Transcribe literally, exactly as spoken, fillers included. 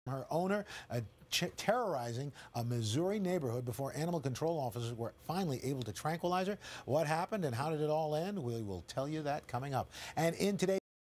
her owner, uh, terrorizing a Missouri neighborhood before animal control officers were finally able to tranquilize her. What happened and how did it all end? We will tell you that coming up. And in today's